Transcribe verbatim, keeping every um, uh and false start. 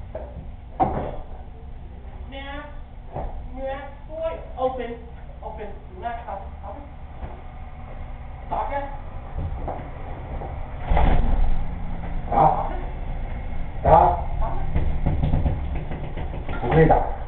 Mouth, mouth, boy, open, open, mouth, open, open. Pocket. 打，打，不可以打。